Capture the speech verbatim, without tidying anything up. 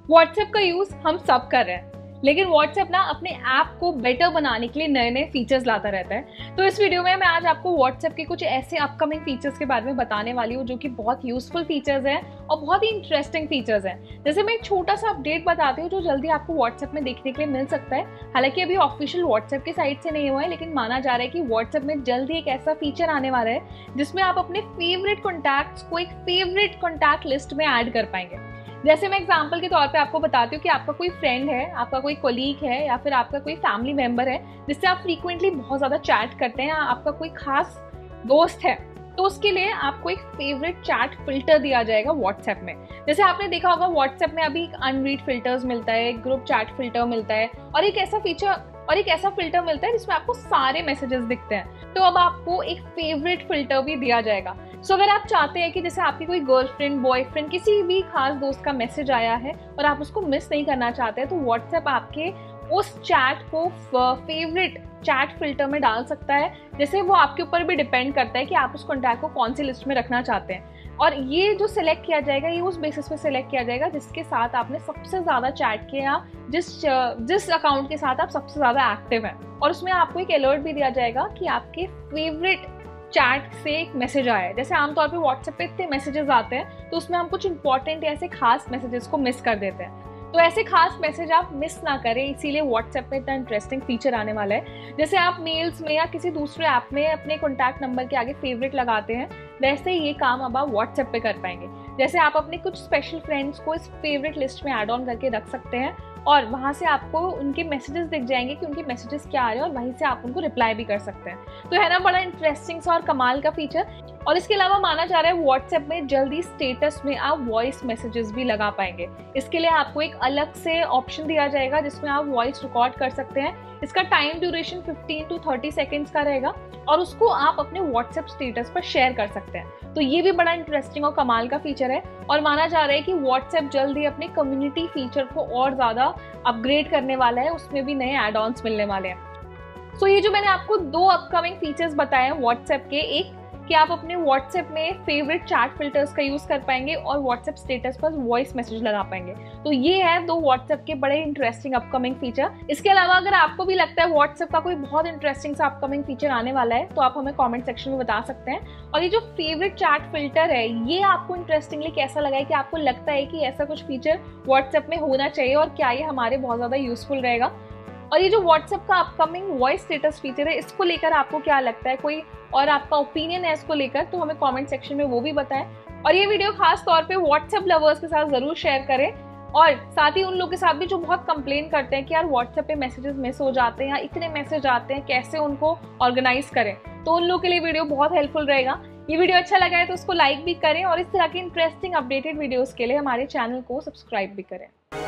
WhatsApp का use हम सब कर रहे हैं, लेकिन व्हाट्सएप ना अपने ऐप को बेटर बनाने के लिए नए नए फीचर्स लाता रहता है। तो इस वीडियो में मैं आज आपको व्हाट्सएप के कुछ ऐसे अपकमिंग फीचर्स के बारे में बताने वाली हूँ जो कि बहुत यूजफुल फीचर्स हैं और बहुत ही इंटरेस्टिंग फीचर्स हैं। जैसे मैं एक छोटा सा अपडेट बताती हूँ जो जल्दी आपको व्हाट्सएप में देखने के लिए मिल सकता है। हालांकि अभी ऑफिशियल व्हाट्सएप की साइट से नहीं हुआ है, लेकिन माना जा रहा है कि व्हाट्सएप में जल्दी एक ऐसा फीचर आने वाला है जिसमें आप अपने फेवरेट कॉन्टैक्ट्स को एक फेवरेट कॉन्टैक्ट लिस्ट में ऐड कर पाएंगे। जैसे मैं एग्जांपल के तौर पे आपको बताती हूँ कि आपका कोई फ्रेंड है, आपका कोई कोलीग है या फिर आपका कोई फैमिली मेंबर है जिससे आप फ्रीक्वेंटली बहुत ज़्यादा चैट करते हैं, या आपका कोई खास दोस्त है, तो उसके लिए आपको एक फेवरेट चैट फिल्टर दिया जाएगा व्हाट्सएप में। जैसे आपने देखा होगा व्हाट्सएप में अभी अनरीड फिल्टर्स मिलता है, ग्रुप चैट फिल्टर मिलता है और एक ऐसा फीचर और एक ऐसा फिल्टर मिलता है जिसमें आपको सारे मैसेजेस दिखते हैं। तो अब आपको एक फेवरेट फिल्टर भी दिया जाएगा। सो so, अगर आप चाहते हैं कि जैसे आपकी कोई गर्लफ्रेंड, बॉयफ्रेंड, किसी भी खास दोस्त का मैसेज आया है और आप उसको मिस नहीं करना चाहते हैं, तो व्हाट्सएप आपके उस चैट को फेवरेट चैट फिल्टर में डाल सकता है। जैसे वो आपके ऊपर भी डिपेंड करता है कि आप उस कॉन्टैक्ट को कौन सी लिस्ट में रखना चाहते हैं, और ये जो सिलेक्ट किया जाएगा ये उस बेसिस पे सिलेक्ट किया जाएगा जिसके साथ आपने सबसे ज़्यादा चैट किया या जिस जिस अकाउंट के साथ आप सबसे ज़्यादा एक्टिव हैं। और उसमें आपको एक अलर्ट भी दिया जाएगा कि आपके फेवरेट चैट से एक मैसेज आया है। जैसे आमतौर पे व्हाट्सएप पे इतने मैसेजेस आते हैं तो उसमें हम कुछ इंपॉर्टेंट या ऐसे खास मैसेजेस को मिस कर देते हैं, तो ऐसे खास मैसेज आप मिस ना करें, इसीलिए व्हाट्सएप में इतना इंटरेस्टिंग फीचर आने वाला है। जैसे आप मेल्स में या किसी दूसरे ऐप में अपने कॉन्टैक्ट नंबर के आगे फेवरेट लगाते हैं, वैसे ही ये काम अब आप व्हाट्सएप पे कर पाएंगे। जैसे आप अपने कुछ स्पेशल फ्रेंड्स को इस फेवरेट लिस्ट में ऐड ऑन करके रख सकते हैं और वहाँ से आपको उनके मैसेजेस दिख जाएंगे कि उनके मैसेजेस क्या आ रहे हैं, और वहीं से आप उनको रिप्लाई भी कर सकते हैं। तो है ना बड़ा इंटरेस्टिंग सा और कमाल का फीचर। और इसके अलावा माना जा रहा है व्हाट्सएप में जल्दी स्टेटस में आप वॉइस मैसेजेस भी लगा पाएंगे। इसके लिए आपको एक अलग से ऑप्शन दिया जाएगा जिसमें आप वॉइस रिकॉर्ड कर सकते हैं। इसका time duration fifteen to thirty seconds का रहेगा और उसको आप अपने व्हाट्सएप स्टेटस पर शेयर कर सकते हैं। तो ये भी बड़ा इंटरेस्टिंग और कमाल का फीचर है, और माना जा रहा है कि व्हाट्सएप जल्दी अपने कम्युनिटी फीचर को और ज़्यादा अपग्रेड करने वाला है, उसमें भी नए एड ऑन्स मिलने वाले हैं। सो so, ये जो मैंने आपको दो अपकमिंग फीचर्स बताए हैं व्हाट्सएप के, एक कि आप अपने व्हाट्सएप में फेवरेट चैट फिल्टर्स का यूज़ कर पाएंगे और व्हाट्सएप स्टेटस पर वॉइस मैसेज लगा पाएंगे। तो ये है दो व्हाट्सएप के बड़े इंटरेस्टिंग अपकमिंग फीचर। इसके अलावा अगर आपको भी लगता है व्हाट्सएप का कोई बहुत इंटरेस्टिंग सा अपकमिंग फीचर आने वाला है तो आप हमें कमेंट सेक्शन में बता सकते हैं। और ये जो फेवरेट चैट फिल्टर है, ये आपको इंटरेस्टिंगली कैसा लगा है, कि आपको लगता है कि ऐसा कुछ फीचर व्हाट्सएप में होना चाहिए और क्या ये हमारे बहुत ज़्यादा यूजफुल रहेगा। और ये जो व्हाट्सएप का अपकमिंग वॉइस स्टेटस फीचर है, इसको लेकर आपको क्या लगता है, कोई और आपका ओपिनियन है इसको लेकर, तो हमें कमेंट सेक्शन में वो भी बताएं। और ये वीडियो खास तौर पे व्हाट्सएप लवर्स के साथ ज़रूर शेयर करें, और साथ ही उन लोगों के साथ भी जो बहुत कंप्लेन करते हैं कि यार व्हाट्सएप पे मैसेजेस मिस हो जाते हैं या इतने मैसेज आते हैं, कैसे उनको ऑर्गेनाइज करें। तो उन लोगों के लिए वीडियो बहुत हेल्पफुल रहेगा। ये वीडियो अच्छा लगा है तो उसको लाइक भी करें और इस तरह की इंटरेस्टिंग अपडेटेड वीडियोज़ के लिए हमारे चैनल को सब्सक्राइब भी करें।